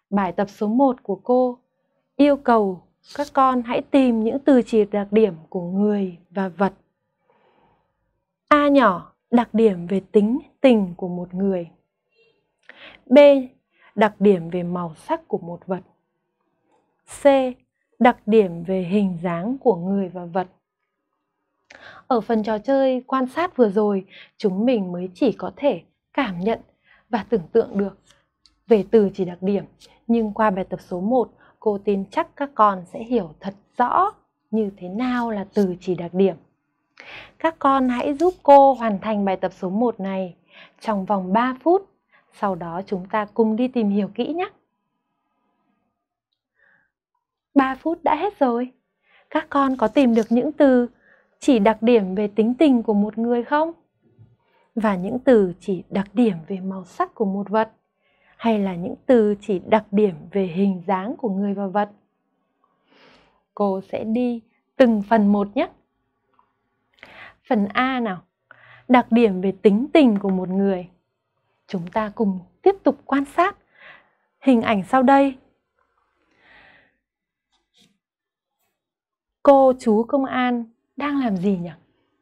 Bài tập số 1 của cô yêu cầu các con hãy tìm những từ chỉ đặc điểm của người và vật. A nhỏ, đặc điểm về tính tình của một người. B, đặc điểm về màu sắc của một vật. C, đặc điểm về hình dáng của người và vật. Ở phần trò chơi quan sát vừa rồi, chúng mình mới chỉ có thể cảm nhận và tưởng tượng được về từ chỉ đặc điểm. Nhưng qua bài tập số 1, cô tin chắc các con sẽ hiểu thật rõ như thế nào là từ chỉ đặc điểm. Các con hãy giúp cô hoàn thành bài tập số 1 này trong vòng 3 phút. Sau đó chúng ta cùng đi tìm hiểu kỹ nhé. 3 phút đã hết rồi. Các con có tìm được những từ chỉ đặc điểm về tính tình của một người không? Và những từ chỉ đặc điểm về màu sắc của một vật? Hay là những từ chỉ đặc điểm về hình dáng của người và vật? Cô sẽ đi từng phần một nhé. Phần A nào, đặc điểm về tính tình của một người. Chúng ta cùng tiếp tục quan sát hình ảnh sau đây. Cô chú công an đang làm gì nhỉ?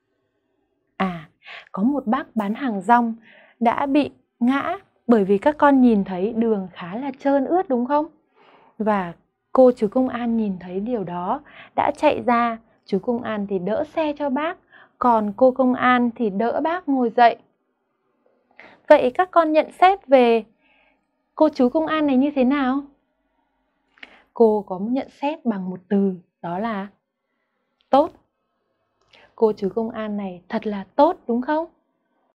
Có một bác bán hàng rong đã bị ngã bởi vì các con nhìn thấy đường khá là trơn ướt đúng không? Và cô chú công an nhìn thấy điều đó đã chạy ra, chú công an thì đỡ xe cho bác, còn cô công an thì đỡ bác ngồi dậy. Vậy các con nhận xét về cô chú công an này như thế nào? Cô có nhận xét bằng một từ, đó là tốt. Cô chú công an này thật là tốt đúng không?